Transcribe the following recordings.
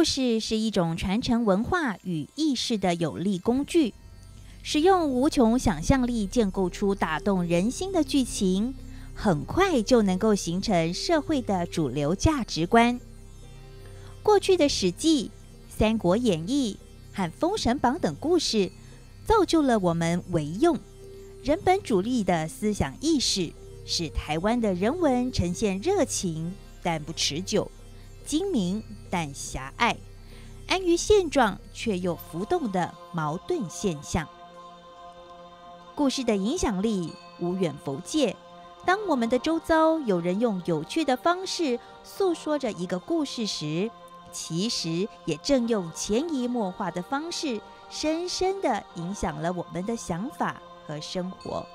事是一种传承文化与意识的有力工具，使用无穷想象力建构出打动人心的剧情，很快就能够形成社会的主流价值观。过去的《史记》《三国演义》和《封神榜》等故事，造就了我们为用、人本主义的思想意识，使台湾的人文呈现热情但不持久，精明但狭隘，安于现状却又浮动的矛盾现象。故事的影响力无远弗届，当我们的周遭有人用有趣的方式诉说着一个故事时，其实也正用潜移默化的方式，深深地影响了我们的想法和生活。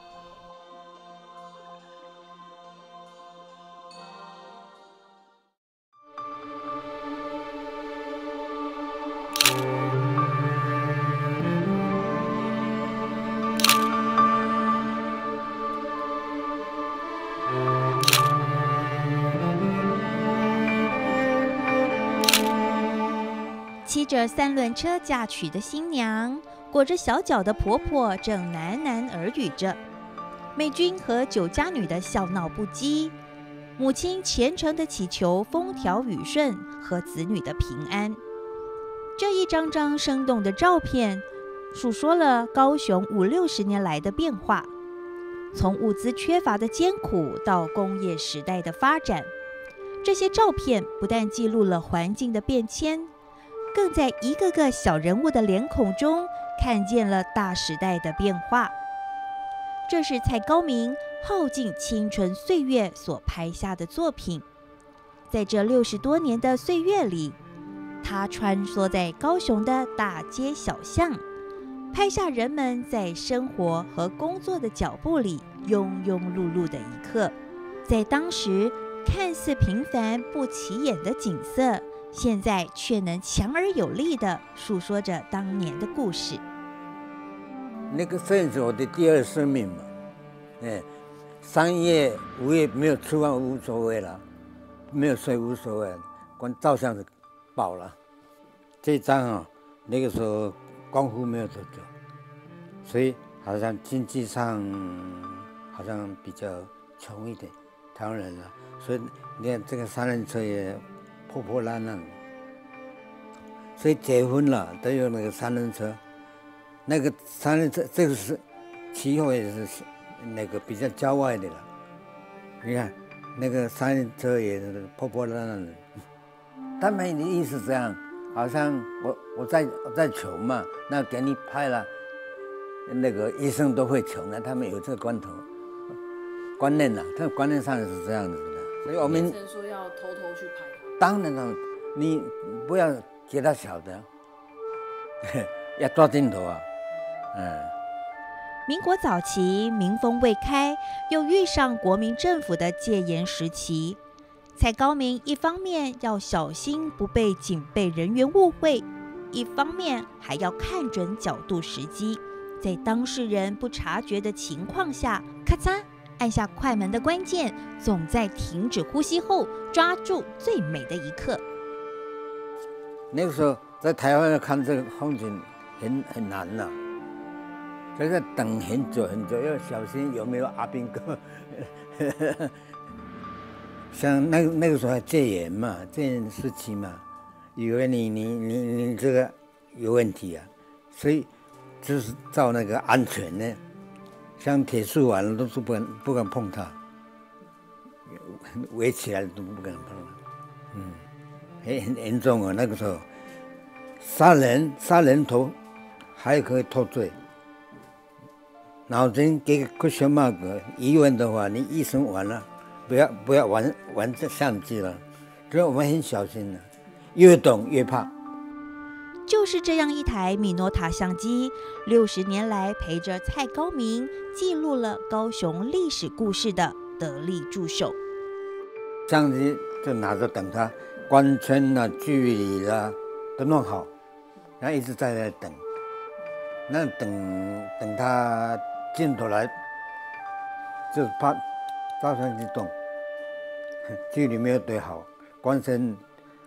骑着三轮车嫁娶的新娘，裹着小脚的婆婆正喃喃耳语着，美军和酒家女的笑闹不羁，母亲虔诚地祈求风调雨顺和子女的平安。这一张张生动的照片，述说了高雄50-60年来的变化，从物资缺乏的艰苦到工业时代的发展。这些照片不但记录了环境的变迁，更在一个个小人物的脸孔中看见了大时代的变化。这是蔡高明耗尽青春岁月所拍下的作品。在这60多年的岁月里，他穿梭在高雄的大街小巷，拍下人们在生活和工作的脚步里庸庸碌碌的一刻。在当时看似平凡不起眼的景色，现在却能强而有力地述说着当年的故事。 那个摄影是我的第二生命嘛，3月5月没有吃饭无所谓了，没有睡无所谓，光照相是饱了。这张那个时候光复没有多久，所以好像经济上好像比较穷一点，台湾人所以你看这个三轮车也破破烂烂，所以结婚了都有那个三轮车。那个三轮车，这个是气候也是那个比较郊外的了。你看那个三轮车也是破破烂烂的。他们的意思是这样，好像我在穷嘛，那给你拍了，那个医生都会穷的，他们有这个观念了，他们观念上是这样子的。所以我们说要偷偷去拍他。 当然了，你不要给他晓得，要抓镜头啊。 民国早期民风未开，又遇上国民政府的戒严时期，蔡高明一方面要小心不被警备人员误会，一方面还要看准角度时机，在当事人不察觉的情况下，咔嚓按下快门的关键，总在停止呼吸后抓住最美的一刻。 那个时候在台湾看这个风景很难呐，所以在等很久很久，要小心有没有阿兵哥。像那个时候还戒严嘛，戒严时期嘛，以为你这个有问题啊，所以就是照那个安全呢，像铁树完了都是不敢碰它，围起来都不敢碰它，很严重啊。那个时候杀人头还可以脱罪，脑筋给个小马哥疑问的话，你一生完了。不要玩这相机了，所以我们很小心的，越懂越怕。 就是这样一台米诺塔相机，60年来陪着蔡高明记录了高雄历史故事的得力助手。 相机就拿着等他光圈啊、距离啊都弄好，然后一直在那等，那等他镜头来，就怕照相机动。距离没有对好，光线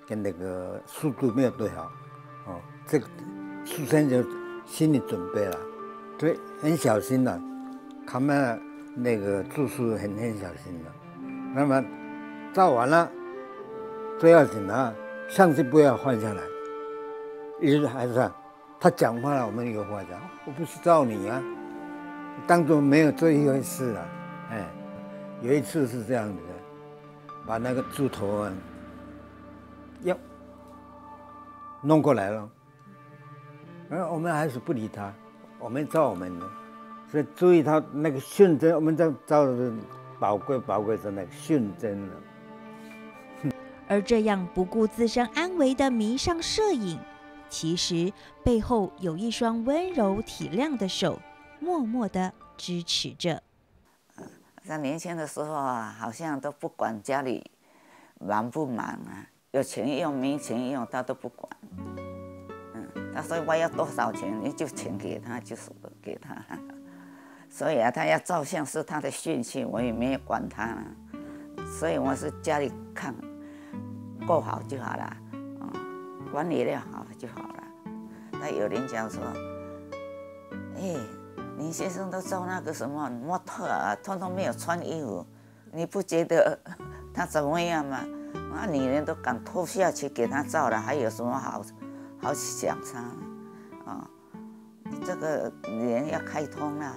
跟那个速度没有对好，哦，这个事先就心理准备了，所以很小心的，他们那个住宿很小心的。那么照完了，最要紧的相机不要换下来，一直还是他讲话了，我们有话讲，我不是照你啊，当作没有这一回事啊，哎，有一次是这样子的，把那个猪头啊，要弄过来了，而我们还是不理他，我们照我们的，所以注意他那个训真，我们在照的宝贵的那个训真了。 而这样不顾自身安危的迷上摄影，其实背后有一双温柔体谅的手，默默地支持着。 在年轻的时候啊，好像都不管家里忙不忙啊，有钱用没钱用他都不管。他说我要多少钱，你就钱给他，就是给他。所以啊，他要照相是他的兴趣，我也没有管他。所以我是家里看够好就好了，管理的好就好了。那有人讲说，林先生都照那个什么模特啊，通通没有穿衣服，你不觉得他怎么样吗？那女人都敢脱下去给他照了，还有什么好想他呢？这个人要开通了。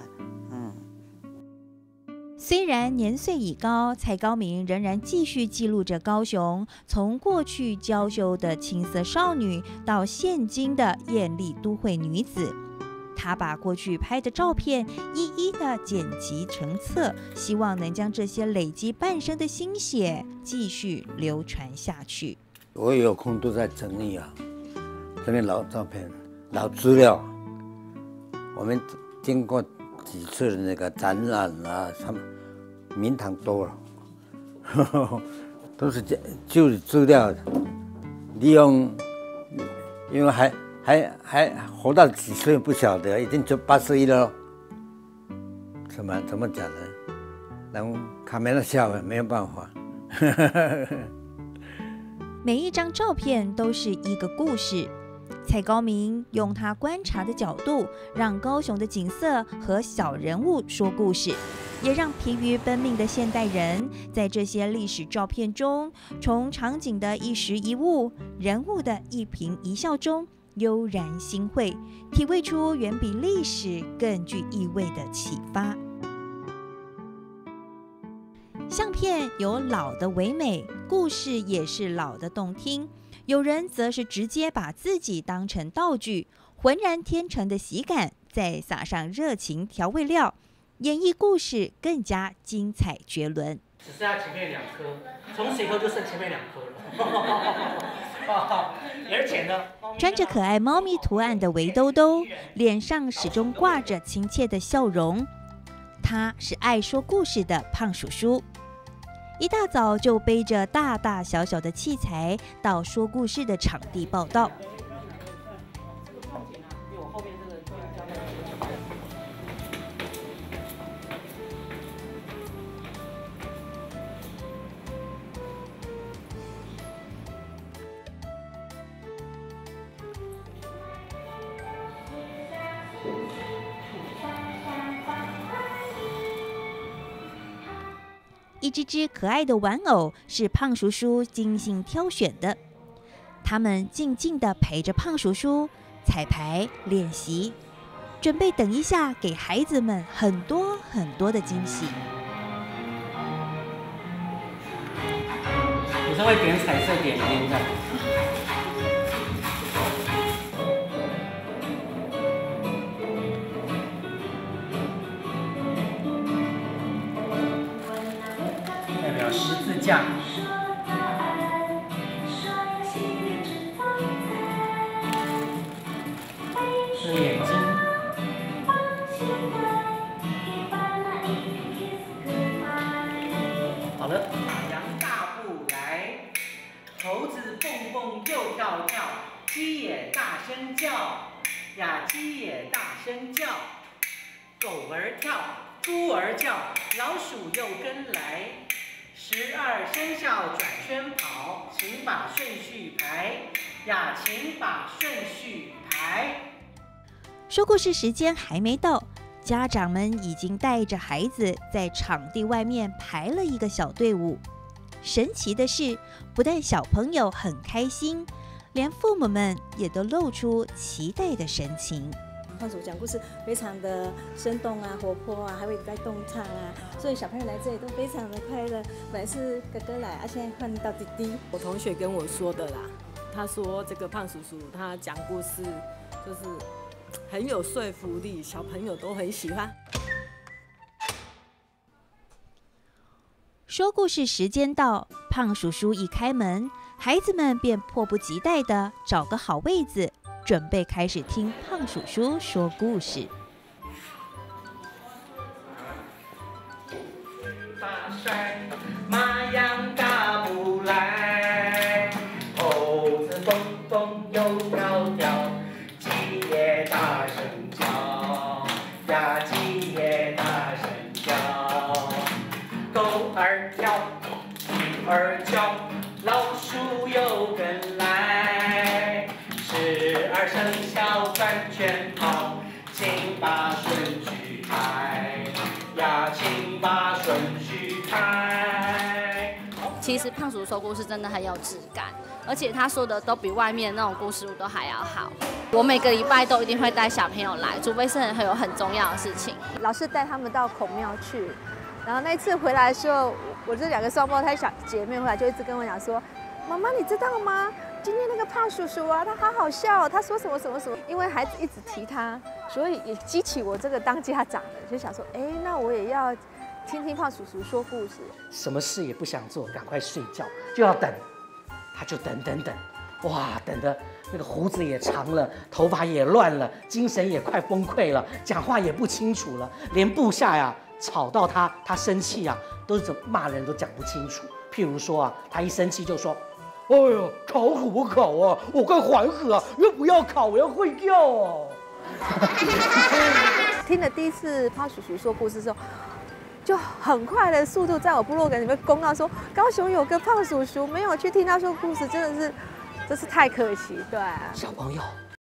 虽然年岁已高，蔡高明仍然继续记录着高雄从过去娇羞的青涩少女到现今的艳丽都会女子。他把过去拍的照片一一的剪辑成册，希望能将这些累积半生的心血继续流传下去。 我有空都在整理啊，整理老照片、老资料。我们经过几次的那个展览啊，他们名堂多了，都是旧的资料，利用，因为还活到几岁不晓得，已经就81了，怎么讲呢？然后他们笑了，没有办法。 每一张照片都是一个故事。蔡高明用他观察的角度，让高雄的景色和小人物说故事，也让疲于奔命的现代人在这些历史照片中，从场景的一时一物、人物的一颦一笑中悠然心会，体味出远比历史更具意味的启发。相片有老的唯美，故事也是老的动听。有人则是直接把自己当成道具，浑然天成的喜感，再撒上热情调味料，演绎故事更加精彩绝伦。 只剩下前面2颗，从此以后就剩前面2颗了。而且呢， 穿着可爱猫咪图案的围兜兜，脸上始终挂着亲切的笑容。他是爱说故事的胖叔叔。一大早就背着大大小小的器材到说故事的场地报道。一只只可爱的玩偶是胖叔叔精心挑选的，他们静静地陪着胖叔叔彩排练习，准备等一下给孩子们很多很多的惊喜。 有时候会点彩色点烟的。十字架，是眼睛，好了，扬大步来，猴子蹦蹦又跳跳，鸡也大声叫呀，鸡也大声叫，狗儿跳，猪儿叫，老鼠又跟来。 12生肖转圈跑，请把顺序排呀，请把顺序排。 说故事时间还没到，家长们已经带着孩子在场地外面排了一个小队伍。神奇的是，不但小朋友很开心，连父母们也都露出期待的神情。 胖叔讲故事非常的生动啊、活泼啊，还会在动唱啊，所以小朋友来这里都非常的快乐。本来是哥哥来，现在换到弟弟。 我同学跟我说的啦，他说这个胖叔叔他讲故事就是很有说服力，小朋友都很喜欢。 说故事时间到，胖叔叔一开门，孩子们便迫不及待地找个好位子，准备开始听胖叔叔说故事。 大帅，马羊打不来，猴子蹦蹦又跳跳，鸡也大声叫呀，鸡也大声叫，狗儿跳，鸡儿叫，老鼠又跟来，12生肖转圈跑，请把顺序排呀，请把顺序排。 其实胖叔说故事真的很有质感，而且他说的都比外面那种故事屋都还要好。我每个礼拜都一定会带小朋友来，除非是很重要的事情。 老是带他们到孔庙去，然后那次回来的时候，我这2个双胞胎小姐妹回来就一直跟我讲说：“妈妈，你知道吗？今天那个胖叔叔啊，他好好笑哦，他说什么什么什么。”因为孩子一直提他，所以也激起我这个当家长的，就想说：“哎，那我也要听听胖叔叔说故事。” 什么事也不想做，赶快睡觉，就要等。他就等，哇，等的那个胡子也长了，头发也乱了，精神也快崩溃了，讲话也不清楚了，连部下呀吵到他生气啊，都是骂人都讲不清楚。譬如说啊，他一生气就说：“哎呀，考可不考啊？我快还河啊！要不要考？我要会跳哦。” 听了第一次胖叔叔说故事的时候，就很快的速度在我部落格里面公告说，高雄有个胖叔叔，没有去听他说故事，真是太可惜。对啊， 小朋友。